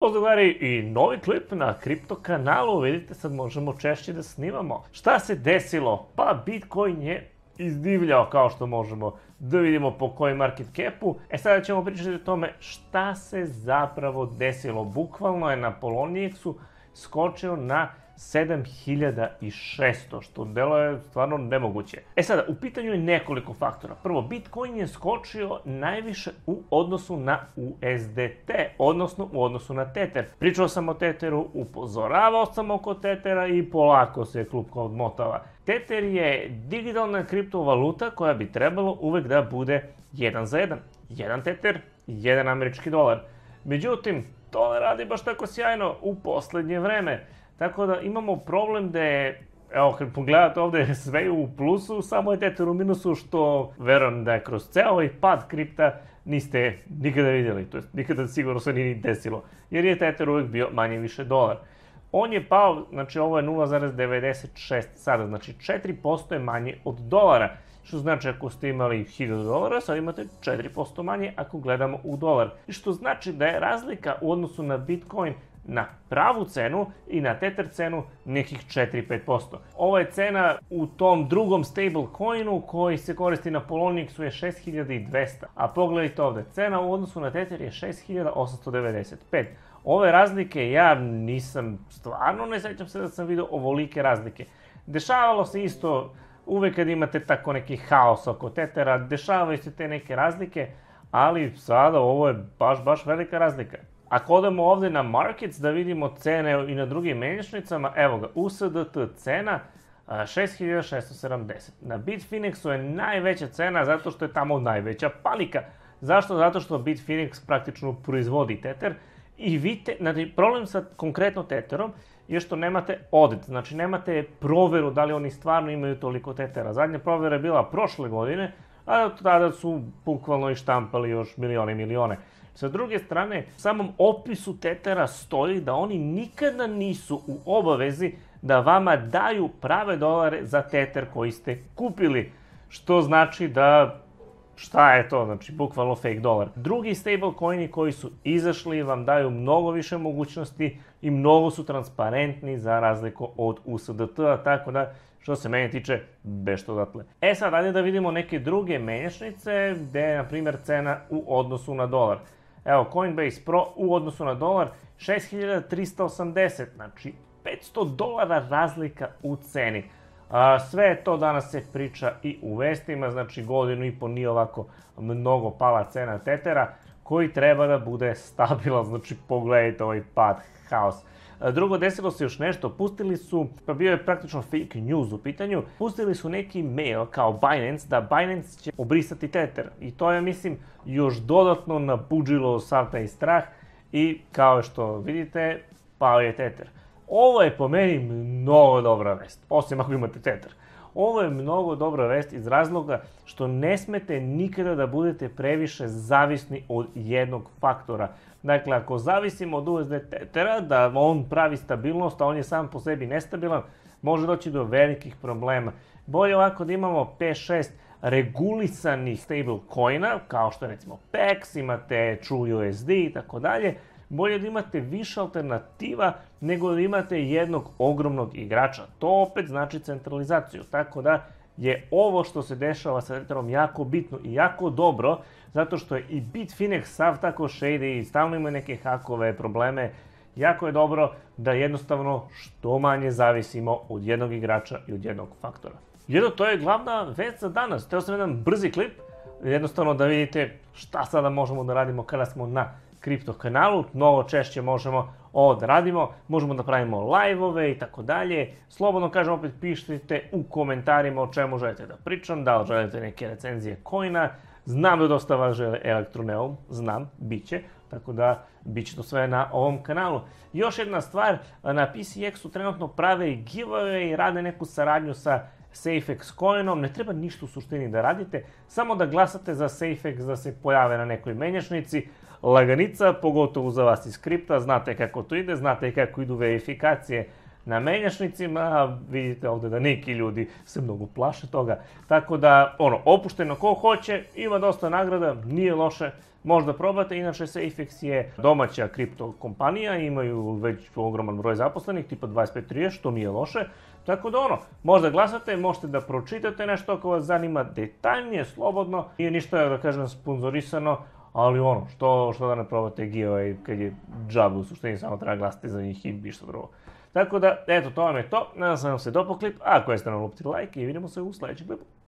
Pozdrav gledari i novi klip na kripto kanalu, vidite sad možemo češće da snimamo. Šta se desilo? Pa Bitcoin je izdivljao kao što možemo da vidimo po kojem market capu. Sada ćemo pričati o tome šta se zapravo desilo. Bukvalno je na Poloniex-u skočio na 7600, što delo je stvarno nemoguće. Sada, u pitanju je nekoliko faktora. Prvo, Bitcoin je skočio najviše u odnosu na USDT, odnosno u odnosu na Tether. Pričao sam o Tetheru, upozoravao sam oko Tethera i polako se klupka odmotava. Tether je digitalna kriptovaluta koja bi trebalo uvek da bude 1 za 1. Jedan Tether, jedan američki dolar. Međutim, to ne radi baš tako sjajno u poslednje vreme. Tako da imamo problem da je, evo kad pogledate ovde sve je u plusu, samo je Tether u minusu, što verujem da je kroz ceo ovaj pad kripta niste nikada vidjeli, to jest nikada sigurno se nije ni desilo, jer je Tether uvek bio manje više dolar. On je pao, znači ovo je 0,96 sada, znači 4% je manje od dolara, što znači ako ste imali 1000 dolara, sad imate 4% manje ako gledamo u dolar. Što znači da je razlika u odnosu na Bitcoin na pravu cenu i na Tether cenu nekih 4-5%. Ova je cena u tom drugom stablecoinu koji se koristi na Poloniex-u je 6200, a pogledajte ovde, cena u odnosu na Tether je 6895. Ove razlike ja nisam, stvarno ne sećam se da sam vidio ovolike razlike. Dešavalo se isto uvek kad imate tako neki haos oko Tethera, dešavaju se te neke razlike, ali sada ovo je baš velika razlika. Ako odemo ovde na Markets da vidimo cene i na drugim menjačnicama, evo ga, USDT cena 6670. Na Bitfinexu je najveća cena zato što je tamo najveća panika. Zašto? Zato što Bitfinex praktično proizvodi Tether i vidite, znači problem sa konkretno Tetherom je što nemate audit, znači nemate proveru da li oni stvarno imaju toliko Tethera. Zadnja provera je bila prošle godine, a tada su bukvalno i štampali još milione i milione. Sa druge strane, u samom opisu Tethera stoji da oni nikada nisu u obavezi da vama daju prave dolare za Tether koji ste kupili. Što znači da, šta je to? Znači, bukvalno fake dolar. Drugi stablecoini koji su izašli vam daju mnogo više mogućnosti i mnogo su transparentni za razliku od USDT-a, tako da, što se mene tiče, bešto odatle. Sad, ajde da vidimo neke druge menjačnice gde je, na primjer, cena u odnosu na dolar. Evo, Coinbase Pro u odnosu na dolar 6380, znači 500 dolara razlika u ceni. Sve to danas se priča i u vestima, znači godinu i po nije ovako mnogo pala cena Tethera, koji treba da bude stabilan, znači pogledajte ovaj pad, haos. Drugo, desilo se još nešto, pustili su, pa bio je praktično fake news u pitanju, pustili su neki mail kao Binance, da Binance će obrisati Tether. I to je, mislim, još dodatno nabuđilo sav taj strah i kao što vidite, pao je Tether. Ovo je po meni mnogo dobra vest, osim ako imate Tether. Ovo je mnogo dobra vest iz razloga što ne smete nikada da budete previše zavisni od jednog faktora. Dakle, ako zavisimo od USD Tethera, da on pravi stabilnost, a on je sam po sebi nestabilan, može doći do velikih problema. Bolje ovako da imamo 5-6 regulisanih stablecoina, kao što je recimo PEX, imate True USD i tako dalje. Bolje da imate više alternativa nego da imate jednog ogromnog igrača. To opet znači centralizaciju, tako da je ovo što se dešava sa Tetherom jako bitno i jako dobro, zato što je i Bitfinex sav tako shady i stalno ima neke hakove, probleme. Jako je dobro da jednostavno što manje zavisimo od jednog igrača i od jednog faktora. To je glavna vest za danas. Teo sam jedan brzi klip, jednostavno da vidite šta sada možemo da radimo kada smo na kripto kanalu, mnogo češće možemo ovo da radimo, možemo da pravimo live-ove i tako dalje. Slobodno kažem, opet pišite u komentarima o čemu želite da pričam, da li želite neke recenzije coina. Znam da dosta vas žele Elektroneum, znam, bit će, tako da bit će to sve na ovom kanalu. Još jedna stvar, na PCX-u trenutno prave i giveaway i rade neku saradnju sa SafeX coinom, ne treba ništa u suštini da radite, samo da glasate za SafeX da se pojave na nekoj menjačnici. Laganica, pogotovo za vas iz kripta, znate kako to ide, znate kako idu verifikacije na menjačnicima, vidite ovdje da neki ljudi se mnogo plaše toga. Tako da, opušteno ko hoće, ima dosta nagrada, nije loše, možda probate. Inače, SafeX je domaća kripto kompanija, imaju već ogroman broj zaposlenih, tipa 25-30, što nije loše. Tako da možda glasate, možete da pročitate nešto ako vas zanima detaljnije, slobodno. Nije ništa, da kažem, sponzorisano, ali što da ne probate giveaway kad je džabu, u suštini samo treba glasati za njih i ništa drugo. Tako da, eto, to vam je to. Nadam se da vam se dopao klip. Ako jeste, nam lupite like i vidimo se u sljedećem klipu.